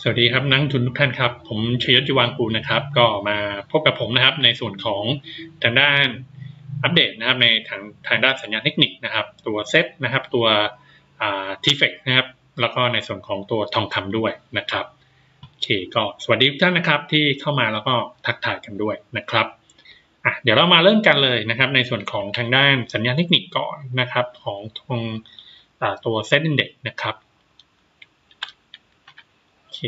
สวัสดีครับนักทุนทุกท่านครับผมชยศ จิวางกูลนะครับก็มาพบกับผมนะครับในส่วนของทางด้านอัปเดตนะครับในทางด้านสัญญาณเทคนิคนะครับตัวเซตนะครับตัวทีเฟกนะครับแล้วก็ในส่วนของตัวทองคำด้วยนะครับโอเคก็สวัสดีทุกท่านนะครับที่เข้ามาแล้วก็ทักทายกันด้วยนะครับเดี๋ยวเรามาเริ่มกันเลยนะครับในส่วนของทางด้านสัญญาณเทคนิคก่อนนะครับของตัวเซตอินเด็กซ์นะครับโอเค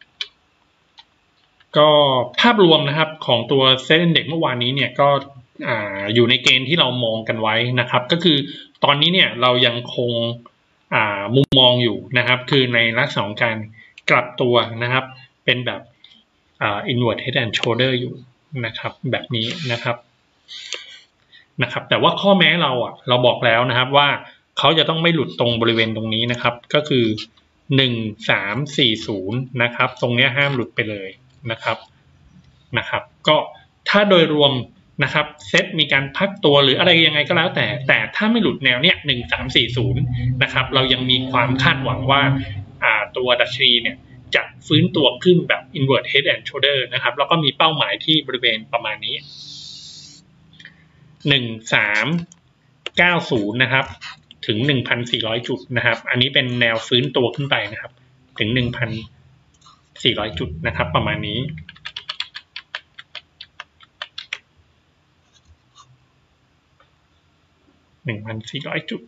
ก็ภาพรวมนะครับของตัวเซ็ตอินเด็กซ์เมื่อวานนี้เนี่ยก็อยู่ในเกณฑ์ที่เรามองกันไว้นะครับก็คือตอนนี้เนี่ยเรายังคงมุมมองอยู่นะครับคือในลักษณะของการกลับตัวนะครับเป็นแบบinward head and shoulder อยู่นะครับแบบนี้นะครับแต่ว่าข้อแม้เราบอกแล้วนะครับว่าเขาจะต้องไม่หลุดตรงบริเวณตรงนี้นะครับก็คือ1340นะครับตรงนี้ห้ามหลุดไปเลยนะครับก็ถ้าโดยรวมนะครับเซตมีการพักตัวหรืออะไรยังไงก็แล้วแต่ถ้าไม่หลุดแนวเนี้ย1340นะครับเรายังมีความคาดหวังว่าตัวดัชนีเนี่ยจะฟื้นตัวขึ้นแบบ inward head and shoulder นะครับแล้วก็มีเป้าหมายที่บริเวณประมาณนี้1390นะครับถึง 1,400 จุดนะครับอันนี้เป็นแนวฟื้นตัวขึ้นไปนะครับถึง 1,400 จุดนะครับประมาณนี้1,400 จุด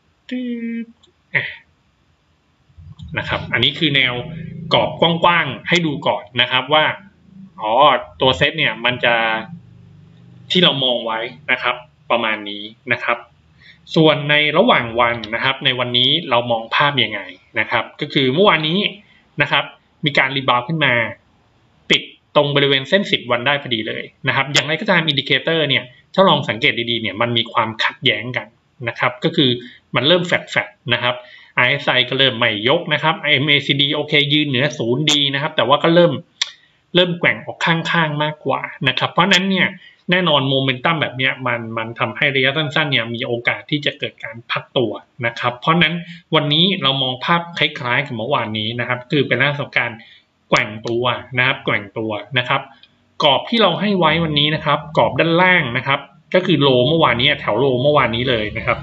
นะครับอันนี้คือแนวกรอบกว้างๆให้ดูก่อนนะครับว่าตัวเซตเนี่ยมันจะที่เรามองไว้นะครับประมาณนี้นะครับส่วนในระหว่างวันนะครับในวันนี้เรามองภาพยังไงนะครับก็คือเมื่อวานนี้นะครับมีการรีบาวขึ้นมาปิดตรงบริเวณเส้น10วันได้พอดีเลยนะครับอย่างไรก็ตามอินดิเคเตอร์เนี่ยถ้าลองสังเกตดีๆเนี่ยมันมีความขัดแย้งกันนะครับก็คือมันเริ่มแฟดนะครับ RSI ก็เริ่มไม่ยกนะครับ MACD โอเคยืนเหนือ0ดีนะครับแต่ว่าก็เริ่มแกว่งออกข้างๆมากกว่านะครับเพราะนั้นเนี่ยแน่นอนโมเมนตัมแบบนี้มันทำให้ระยะสั้นๆเนี่ยมีโอกาสที่จะเกิดการพักตัวนะครับเพราะนั้นวันนี้เรามองภาพคล้ายๆกับเมื่อวานนี้นะครับคือเป็นลักษณะของการแกว่งตัวนะครับแกว่งตัวนะครับกรอบที่เราให้ไว้วันนี้นะครับกรอบด้านล่างนะครับก็คือโลเมื่อวานนี้แถวโลเมื่อวานนี้เลยนะครับ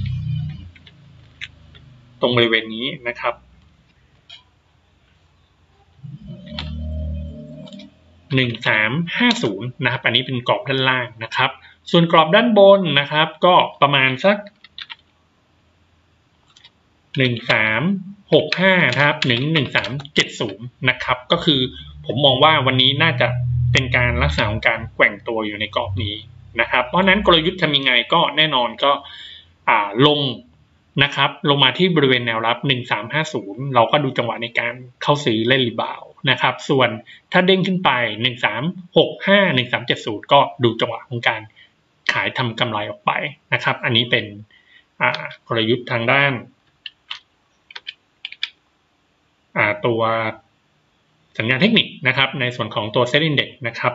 ตรงบริเวณนี้นะครับ1350นะครับอันนี้เป็นกรอบด้านล่างนะครับส่วนกรอบด้านบนนะครับก็ประมาณสัก1365นะครับถึง1370นะครับก็คือผมมองว่าวันนี้น่าจะเป็นการลักษณะของการแกว่งตัวอยู่ในกรอบนี้นะครับเพราะนั้นกลยุทธ์ทำยังไงก็แน่นอนก็ลงนะครับลงมาที่บริเวณแนวรับ1350เราก็ดูจังหวะในการเข้าซื้อเล่นรีบาวนะครับส่วนถ้าเด้งขึ้นไป1365 1370ก็ดูจังหวะของการขายทำกำไรออกไปนะครับอันนี้เป็นกลยุทธ์ทางด้านตัวสัญญาณเทคนิคนะครับในส่วนของตัว Set Index นะครับ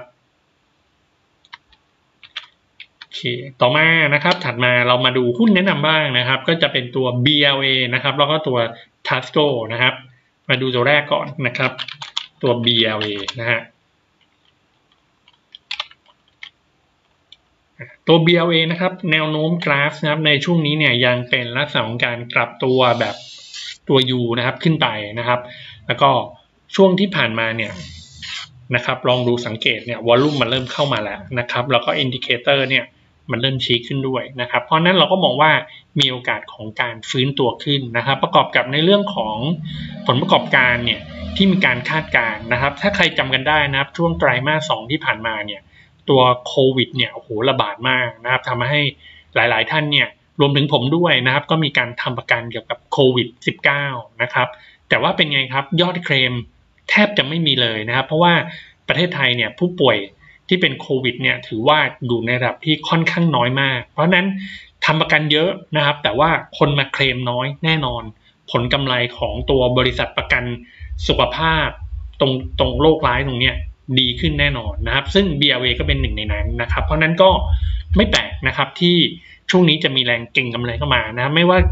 โอเคต่อมานะครับถัดมาเรามาดูหุ้นแนะนำบ้างนะครับก็จะเป็นตัว BLA นะครับแล้วก็ตัว Tasco นะครับมาดูตัวแรกก่อนนะครับตัว BLA นะฮะตัว BLA นะครับแนวโน้มกราฟนะครับในช่วงนี้เนี่ยยังเป็นลักษณะของการกลับตัวแบบตัว U นะครับขึ้นไปนะครับแล้วก็ช่วงที่ผ่านมาเนี่ยนะครับลองดูสังเกตเนี่ยวอลลุ่มมันเริ่มเข้ามาแล้วนะครับแล้วก็อินดิเคเตอร์เนี่ยมันเริ่มชี้ขึ้นด้วยนะครับเพราะนั้นเราก็มองว่ามีโอกาสของการฟื้นตัวขึ้นนะครับประกอบกับในเรื่องของผลประกอบการเนี่ยที่มีการคาดการณ์นะครับถ้าใครจำกันได้นะครับช่วงไตรมาส 2ที่ผ่านมาเนี่ยตัวโควิดเนี่ยโอ้โหระบาดมากนะครับทำให้หลายๆท่านเนี่ยรวมถึงผมด้วยนะครับก็มีการทำประกันเกี่ยวกับโควิด -19 นะครับแต่ว่าเป็นไงครับยอดเคลมแทบจะไม่มีเลยนะครับเพราะว่าประเทศไทยเนี่ยผู้ป่วยที่เป็นโควิดเนี่ยถือว่าอยู่ในระดับที่ค่อนข้างน้อยมากเพราะนั้นทำประกันเยอะนะครับแต่ว่าคนมาเคลมน้อยแน่นอนผลกำไรของตัวบริษัทประกันสุขภาพตรงโรคร้ายตรงเนี้ยดีขึ้นแน่นอนนะครับซึ่ง BLA ก็เป็นหนึ่งในนั้นนะครับเพราะนั้นก็ไม่แปลกนะครับที่ช่วงนี้จะมีแรงเก็งกำไรเข้ามานะไม่ว่า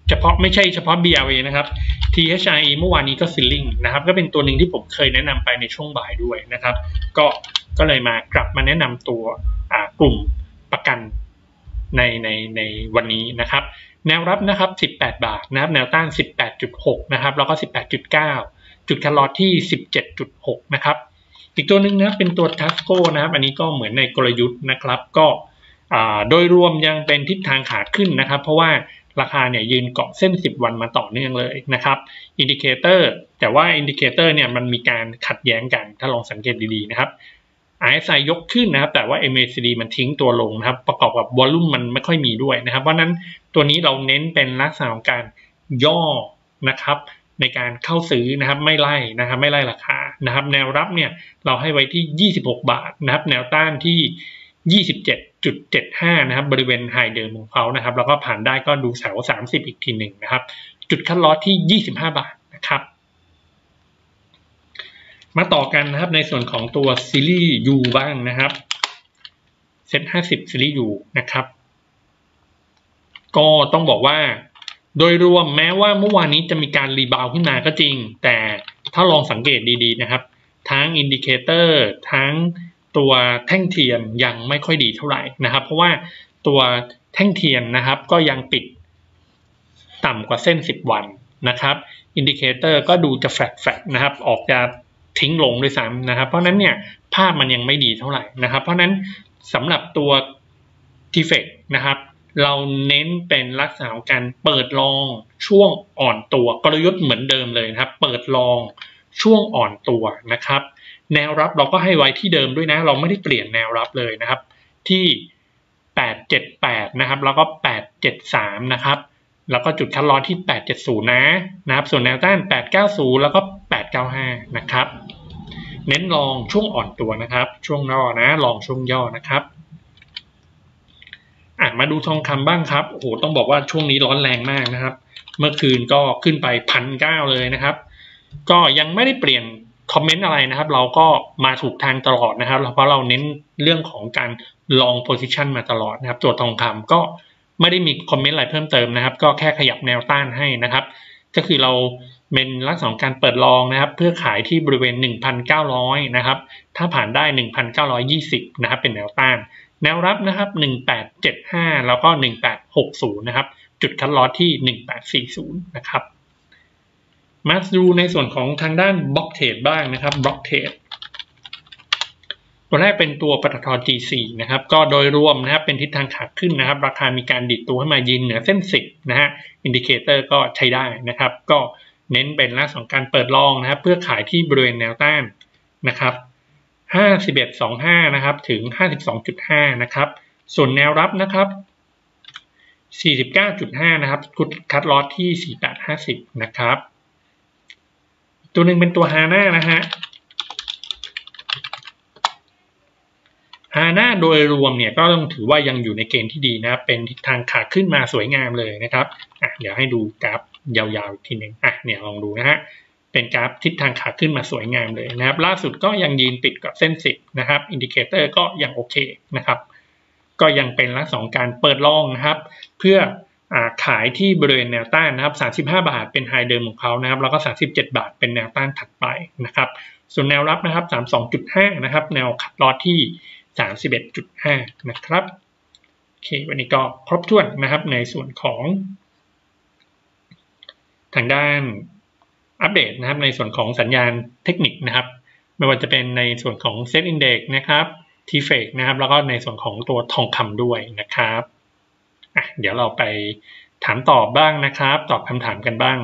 ไม่ใช่เฉพาะ BLA นะครับ THRE เมื่อวานนี้ก็ซิลลิงนะครับก็เป็นตัวหนึ่งที่ผมเคยแนะนำไปในช่วงบ่ายด้วยนะครับก็เลยกลับมาแนะนำตัวกลุ่มประกันในวันนี้นะครับแนวรับนะครับ18 บาทนะครับแนวต้าน 18.6 นะครับแล้วก็ 18.9 จุดคัทลอสที่ 17.6 นะครับอีกตัวหนึ่งนะเป็นตัว Tasco นะครับอันนี้ก็เหมือนในกลยุทธ์นะครับก็โดยรวมยังเป็นทิศทางขาขึ้นนะครับเพราะว่าราคาเนี่ยยืนเกาะเส้น10วันมาต่อเนื่องเลยนะครับอินดิเคเตอร์แต่ว่าอินดิเคเตอร์เนี่ยมันมีการขัดแย้งกันถ้าลองสังเกตดีๆนะครับ RSI ยกขึ้นนะครับแต่ว่า MACD มันทิ้งตัวลงนะครับประกอบกับวอลลุ่มมันไม่ค่อยมีด้วยนะครับเพราะนั้นตัวนี้เราเน้นเป็นลักษณะของการย่อนะครับในการเข้าซื้อนะครับไม่ไล่นะครับไม่ไล่ราคานะครับแนวรับเนี่ยเราให้ไว้ที่26 บาทนะครับแนวต้านที่ 27.75 นะครับบริเวณไฮเดิมของเขานะครับแล้วก็ผ่านได้ก็ดูแถว30อีกทีหนึ่งนะครับจุดคัทลอสที่25 บาทนะครับมาต่อกันนะครับในส่วนของตัวซีรีส์ U บ้างนะครับเซ็ต50ซีรีส์ U นะครับก็ต้องบอกว่าโดยรวมแม้ว่าเมื่อวานนี้จะมีการรีบาวขึ้นมาก็จริงแต่ถ้าลองสังเกตดีๆนะครับทั้งอินดิเคเตอร์ทั้งตัวแท่งเทียนยังไม่ค่อยดีเท่าไหร่นะครับเพราะว่าตัวแท่งเทียนนะครับก็ยังปิดต่ำกว่าเส้น10วันนะครับอินดิเคเตอร์ก็ดูจะแฟลตนะครับออกจะทิ้งลงด้วยซ้ำนะครับเพราะนั้นเนี่ยภาพมันยังไม่ดีเท่าไหร่นะครับเพราะนั้นสำหรับตัว TFX นะครับเราเน้นเป็นลักษณะของการเปิดลองช่วงอ่อนตัวกลยุทธ์เหมือนเดิมเลยนะครับเปิดลองช่วงอ่อนตัวนะครับแนวรับเราก็ให้ไว้ที่เดิมด้วยนะเราไม่ได้เปลี่ยนแนวรับเลยนะครับที่878นะครับแล้วก็873นะครับแล้วก็จุดคัทลอสที่870นะครับส่วนแนวต้าน890แล้วก็895นะครับเน้นลองช่วงอ่อนตัวนะครับช่วงย่อนะลองช่วงย่อนะครับมาดูทองคำบ้างครับโอ้โหต้องบอกว่าช่วงนี้ร้อนแรงมากนะครับเมื่อคืนก็ขึ้นไป 1,900 เลยนะครับก็ยังไม่ได้เปลี่ยนคอมเมนต์อะไรนะครับเราก็มาถูกทางตลอดนะครับเพราะเราเน้นเรื่องของการลองโพซิชันมาตลอดนะครับตัวทองคำก็ไม่ได้มีคอมเมนต์อะไรเพิ่มเติมนะครับก็แค่ขยับแนวต้านให้นะครับก็คือเราเป็นลักษณะของการเปิดลองนะครับเพื่อขายที่บริเวณ 1,900 นะครับถ้าผ่านได้ 1,920 นะครับเป็นแนวต้านแนวรับนะครับ1875แล้วก็1860นะครับจุดคัทลอสที่1840นะครับมาดูในส่วนของทางด้านบล็อกเทรดบ้างนะครับบล็อกเทรดตัวแรกเป็นตัวปตท. G4 นะครับก็โดยรวมนะครับเป็นทิศทางขาขึ้นนะครับราคามีการดิดตัวให้มายืนเหนือเส้น10นะฮะอินดิเคเตอร์ก็ใช้ได้นะครับก็เน้นเป็นลักษณะของการเปิดลองนะครับเพื่อขายที่บริเวณแนวต้านนะครับ51.25นะครับถึง 52.5 นะครับส่วนแนวรับนะครับ 49.5 นะครับคัทลอสที่ 4850 นะครับตัวหนึ่งเป็นตัวฮาน่านะฮะฮาน่าโดยรวมเนี่ยก็ต้องถือว่ายังอยู่ในเกณฑ์ที่ดีนะครับเป็นทิศทางขาขึ้นมาสวยงามเลยนะครับเดี๋ยวให้ดูกราฟยาวๆอีกทีหนึ่งเนี่ยลองดูนะฮะเป็นกราฟทิศทางขาขึ้นมาสวยงามเลยนะครับล่าสุดก็ยังยืนติดกับเส้น10นะครับอินดิเคเตอร์ก็ยังโอเคนะครับก็ยังเป็นลักษณะของการเปิดลองนะครับเพื่อขายที่บริเวณแนวต้านนะครับ35 บาทเป็นไฮเดิมของเขานะครับแล้วก็37 บาทเป็นแนวต้านถัดไปนะครับส่วนแนวรับนะครับ32.5นะครับแนวคัทลอสที่31.5 นะครับโอเควันนี้ก็ครบถ้วนนะครับในส่วนของทางด้านอัปเดตนะครับในส่วนของสัญญาณเทคนิคนะครับไม่ว่าจะเป็นในส่วนของ Set Index นะครับ TFX นะครับแล้วก็ในส่วนของตัวทองคำด้วยนะครับเดี๋ยวเราไปถามตอบบ้างนะครับตอบคำถามกันบ้าง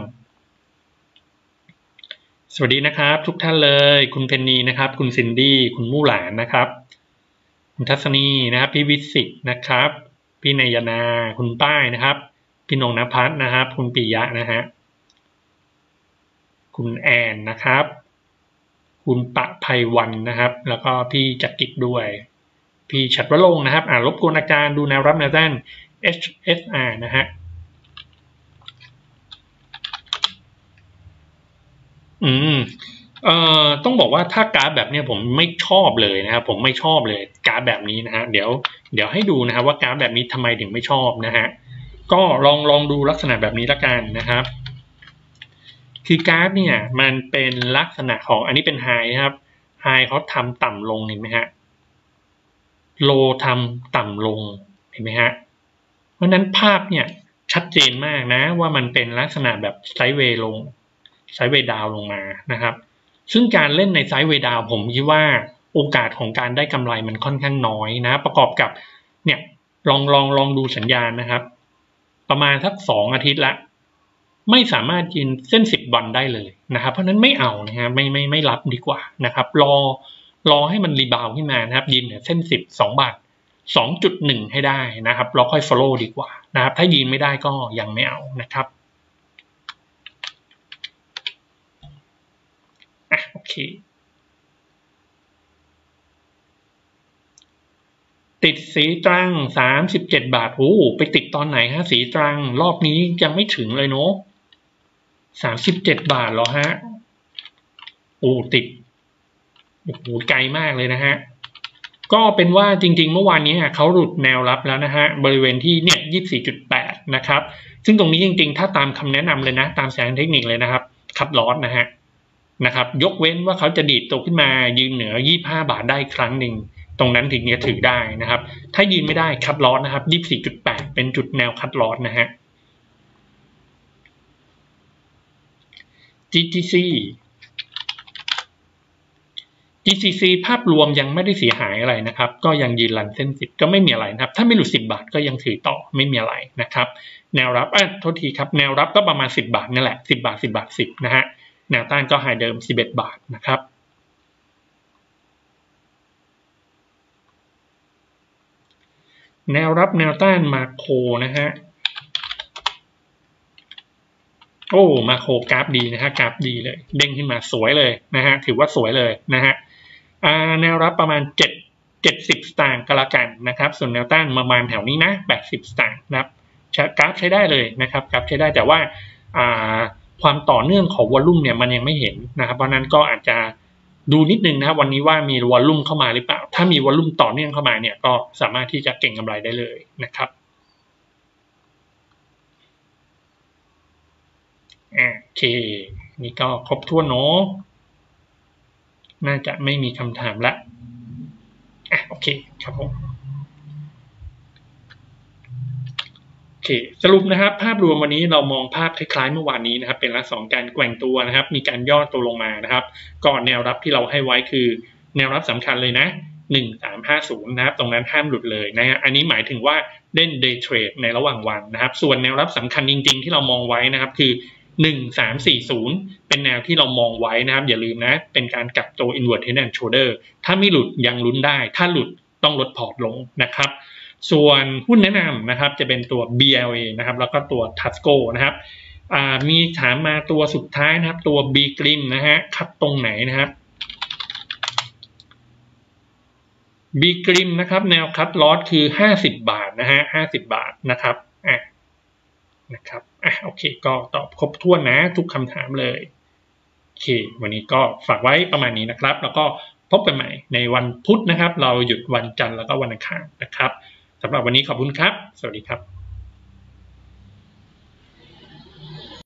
สวัสดีนะครับทุกท่านเลยคุณเพนนีนะครับคุณซินดี้คุณมู่หลานนะครับคุณทัศนีนะครับพี่วิสิตนะครับพี่นายนาคุณป้ายนะครับพี่นงนภัสนะครับคุณปิยะนะฮะคุณแอนนะครับคุณปะไพวันนะครับแล้วก็พี่จักริดด้วยพี่ฉัตรวรงค์นะครับรบกวนอาจารย์ดูแนวรับแนวต้าน HSR นะฮะต้องบอกว่าถ้ากราฟแบบนี้ผมไม่ชอบเลยนะครับผมไม่ชอบเลยกราฟแบบนี้นะฮะเดี๋ยวให้ดูนะครับว่ากราฟแบบนี้ทำไมถึงไม่ชอบนะฮะก็ลองดูลักษณะแบบนี้ละกันนะครับคือกราฟเนี่ยมันเป็นลักษณะของอันนี้เป็นไฮครับไฮเขาทำต่ำลงเห็นไหมฮะโลทำต่ำลงเห็นไหมฮะเพราะนั้นภาพเนี่ยชัดเจนมากนะว่ามันเป็นลักษณะแบบไซด์เวย์ลงไซด์เวย์ดาวลงมานะครับซึ่งการเล่นในไซด์เวย์ดาวผมคิดว่าโอกาสของการได้กำไรมันค่อนข้างน้อยนะประกอบกับเนี่ยลองดูสัญญาณนะครับประมาณสัก2 อาทิตย์ละไม่สามารถยืนเส้น10 วันได้เลยนะครับเพราะนั้นไม่เอานะฮะไม่รับดีกว่านะครับรอให้มันรีบาวขึ้นมานะครับยืนเนี่ยเส้น12 บาท 2.1 ให้ได้นะครับเราค่อย follow ดีกว่านะครับถ้ายืนไม่ได้ก็ยังไม่เอานะครับโอเคติดสีตรัง37 บาทโอ้ไปติดตอนไหนฮะสีตรังรอบนี้ยังไม่ถึงเลยเนาะ37 บาทเหรอฮะโอ้ติดโอ้โหไกลมากเลยนะฮะก็เป็นว่าจริงๆเมื่อวานนี้เขาหลุดแนวรับแล้วนะฮะบริเวณที่เนี่ย 24.8 นะครับซึ่งตรงนี้จริงๆถ้าตามคำแนะนำเลยนะตามแสงเทคนิคเลยนะครับคัดลอสนะครับยกเว้นว่าเขาจะดีดตัวขึ้นมายืนเหนือ25 บาทได้ครั้งหนึ่งตรงนั้นถึงจะถือได้นะครับถ้ายืนไม่ได้คัดลอสนะครับ 24.8 เป็นจุดแนวคัดลอสนะฮะ GTC ภาพรวมยังไม่ได้เสียหายอะไรนะครับก็ยังยืนรันเส้น10ก็ไม่มีอะไรนะครับถ้าไม่หลุด10 บาทก็ยังถือต่อไม่มีอะไรนะครับแนวรับโทษทีครับแนวรับก็ประมาณ10 บาทนั่นแหละ10 บาท 10 บาท 10นะฮะแนวต้านก็ไฮเดิม11 บาทนะครับแนวรับแนวต้านมาโคนะฮะโอ้มาโคกราฟดีนะฮะกราฟดีเลยเด้งขึ้นมาสวยเลยนะฮะถือว่าสวยเลยนะฮะแนวรับประมาณ70 สตางค์ก็แล้วกันนะครับส่วนแนวต้านประมาณแถวนี้นะ80 สตางค์นะครับกราฟใช้ได้เลยนะครับกราฟใช้ได้แต่ว่าความต่อเนื่องของวอลลุ่มเนี่ยมันยังไม่เห็นนะครับเพราะนั้นก็อาจจะดูนิดนึงนะครับวันนี้ว่ามีวอลลุ่มเข้ามาหรือเปล่าถ้ามีวอลลุ่มต่อเนื่องเข้ามาเนี่ยก็สามารถที่จะเก็งกำไรได้เลยนะครับโอเคนี่ก็ครบถ้วนเนาะน่าจะไม่มีคำถามละโอเคครับผมโอเคสรุปนะครับภาพรวมวันนี้เรามองภาพคล้ายๆเมื่อวานนี้นะครับเป็นลักษณะการแกว่งตัวนะครับมีการย่อตัวลงมานะครับก่อนแนวรับที่เราให้ไว้คือแนวรับสำคัญเลยนะ1350นะครับตรงนั้นห้ามหลุดเลยนะฮะอันนี้หมายถึงว่าเล่น day trade ในระหว่างวันนะครับส่วนแนวรับสำคัญจริงๆที่เรามองไว้นะครับคือ1340เป็นแนวที่เรามองไว้นะครับอย่าลืมนะเป็นการกลับตัว inward head and shoulder ถ้าไม่หลุดยังลุ้นได้ถ้าหลุดต้องลดพอร์ตลงนะครับส่วนหุ้นแนะนำนะครับจะเป็นตัว BLA นะครับแล้วก็ตัว Tasco นะครับมีถามมาตัวสุดท้ายนะครับตัว B Grim นะฮะคัดตรงไหนนะครับ B Grim นะครับแนวคัดลอสคือ50 บาทนะฮะ50 บาทนะครับนะครับโอเคก็ตอบครบถ้วนนะทุกคำถามเลยโอเควันนี้ก็ฝากไว้ประมาณนี้นะครับแล้วก็พบกันใหม่ในวันพุธนะครับเราหยุดวันจันทร์แล้วก็วันอังคารนะครับสำหรับวันนี้ขอบคุณครับสวัสดีครับ